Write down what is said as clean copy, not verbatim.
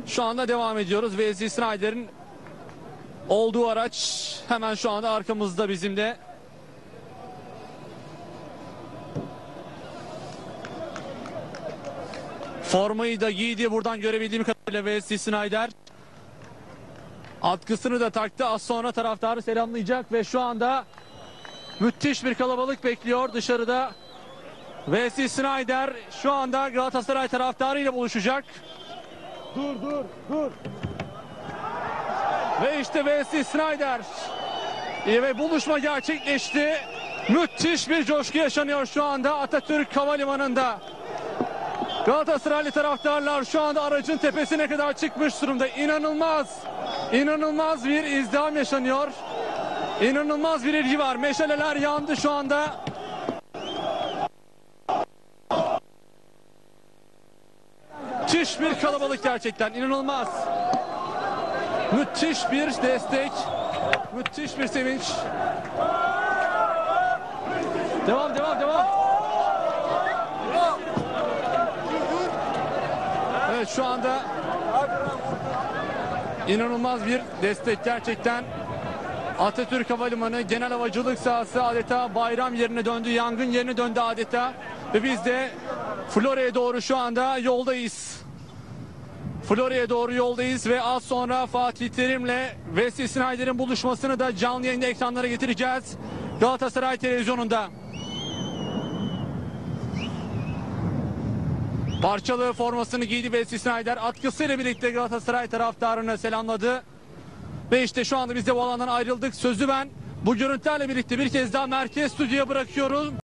Şu anda devam ediyoruz. Wesley Sneijder'in olduğu araç hemen şu anda arkamızda bizim de. Formayı da giydi. Buradan görebildiğim kadarıyla Wesley Sneijder. Atkısını da taktı. Az sonra taraftarı selamlayacak ve şu anda müthiş bir kalabalık bekliyor dışarıda. Wesley Sneijder şu anda Galatasaray taraftarıyla buluşacak. Dur. Ve işte Wesley Sneijder. Ve buluşma gerçekleşti. Müthiş bir coşku yaşanıyor şu anda Atatürk Havalimanı'nda. Galatasaraylı taraftarlar şu anda aracın tepesine kadar çıkmış durumda. İnanılmaz bir izdiham yaşanıyor. İnanılmaz bir ilgi var. Meşaleler yandı şu anda. Müthiş bir kalabalık gerçekten. İnanılmaz. Müthiş bir destek. Müthiş bir sevinç. Devam. Evet, şu anda inanılmaz bir destek gerçekten. Atatürk Havalimanı genel havacılık sahası adeta bayram yerine döndü, yangın yerine döndü adeta. Ve biz de Florya'ya doğru şu anda yoldayız. Florya'ya doğru yoldayız ve az sonra Fatih Terim'le Wesley Sneijder'in buluşmasını da canlı yayında ekranlara getireceğiz. Galatasaray Televizyonu'nda. Parçalı formasını giydi Wesley Sneijder. Atkısıyla birlikte Galatasaray taraftarını selamladı. Ve işte şu anda biz de bu alandan ayrıldık. Sözü ben bu görüntülerle birlikte bir kez daha merkez stüdyoya bırakıyorum.